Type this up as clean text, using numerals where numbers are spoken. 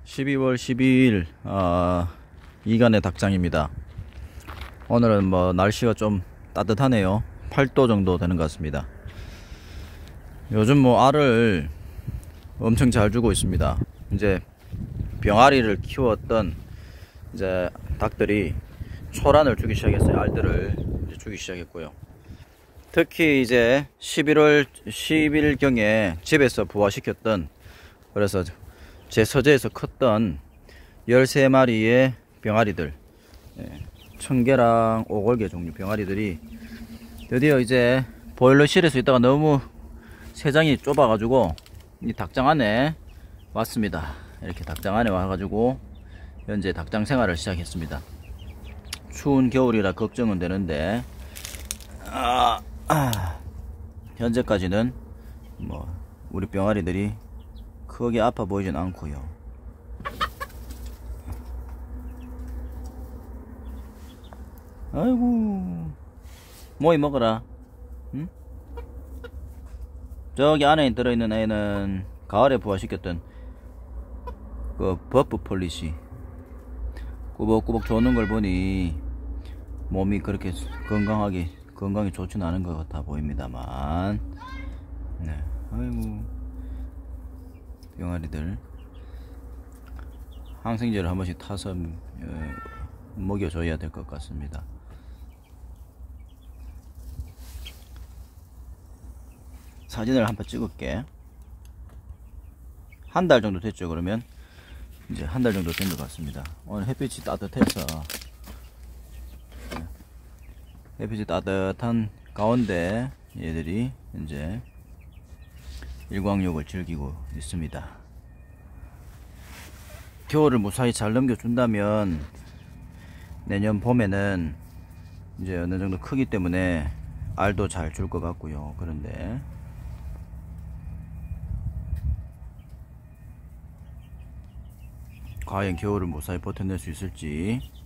12월 12일 이간의 닭장입니다. 오늘은 날씨가 좀 따뜻하네요. 8도 정도 되는 것 같습니다. 요즘 알을 엄청 잘 주고 있습니다. 이제 병아리를 키웠던 이제 닭들이 초란을 주기 시작했어요. 알들을 이제 주기 시작했고요. 특히 이제 11월 10일경에 집에서 부화시켰던, 그래서 제 서재에서 컸던 13마리의 병아리들, 청개랑 오골개 종류 병아리들이 드디어 이제 보일러실에서 있다가 너무 세장이 좁아 가지고 이 닭장 안에 왔습니다. 이렇게 닭장 안에 와 가지고 현재 닭장 생활을 시작했습니다. 추운 겨울이라 걱정은 되는데 현재까지는 우리 병아리들이 크게 아파 보이진 않고요. 아이고, 모이 먹어라. 응? 저기 안에 들어있는 애는 가을에 부화시켰던 그 버프 폴리시, 꾸벅꾸벅 조는 걸 보니 몸이 그렇게 건강이 좋지는 않은 것 같아 보입니다만, 네. 아이고, 병아리들 항생제를 한 번씩 타서 먹여줘야 될 것 같습니다. 사진을 한번 찍을게. 한 달 정도 됐죠. 그러면 이제 한 달 정도 된 것 같습니다. 오늘 햇빛이 따뜻해서, 햇빛이 따뜻한 가운데 얘들이 이제 일광욕을 즐기고 있습니다. 겨울을 무사히 잘 넘겨준다면 내년 봄에는 이제 어느 정도 크기 때문에 알도 잘 줄 것 같고요. 그런데 과연 겨울을 무사히 버텨낼 수 있을지